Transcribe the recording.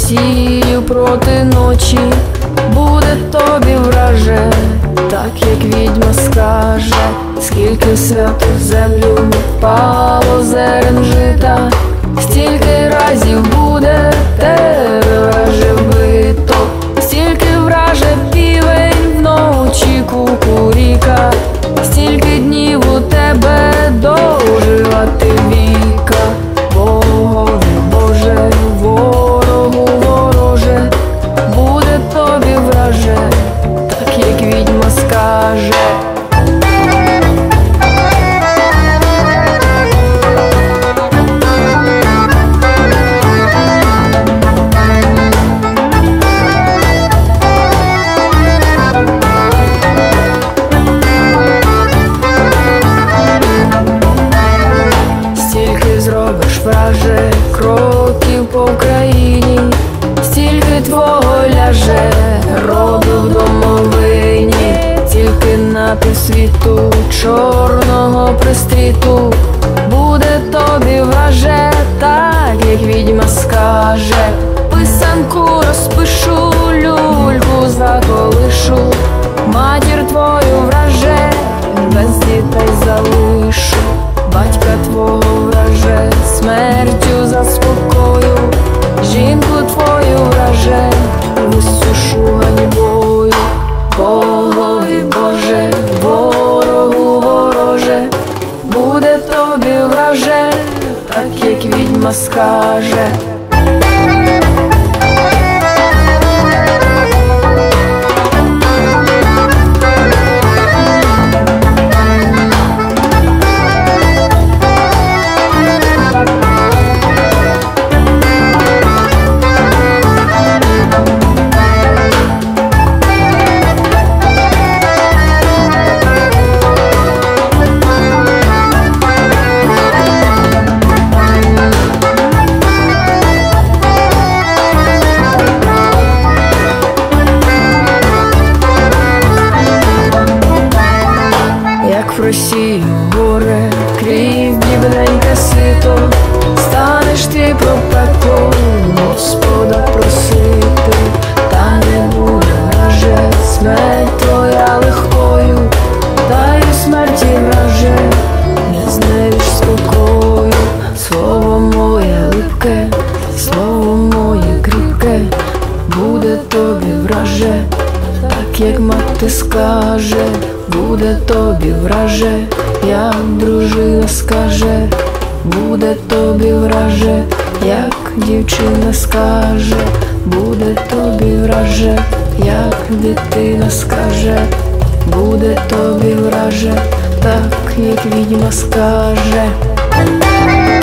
Росію проти ночі, буде тобі враже, так як відьма скаже. Скільки свято в землю впало зерен жита, стільки разів буде тебе враже вбито, стільки враже півень вночі кукуріка, стільки днів у тебе доживати віка. Богові Боже, ворогу вороже, буде тобі враже, так як відьма скаже. Враже кроків по Україні, стільки твого ляже роду в домовині, тільки на півсвіту чорного пристріту, буде тобі враже, так як відьма скаже. Писанку розпишу, люльку заколишу, матір твою враже, без дітей залишу, батька твого враже, смертю заспокою, жінку твою враже, висушу ганьбою. Богові Боже, ворогу вороже, буде тобі враже, так як відьма скаже. В Росію горе, крів бібненьке сито, станеш ти про пекло Господа просити, та не буде враже, смерть твоя легкою, та й у смерті враже, не знайдеш спокою. Слово моє липке, слово моє кріпке, буде тобі враже, так як мати скаже. Буде тобі враже, як дружина скаже, буде тобі враже, як дівчина скаже, буде тобі враже, як дитина скаже, буде тобі враже, так як відьма скаже.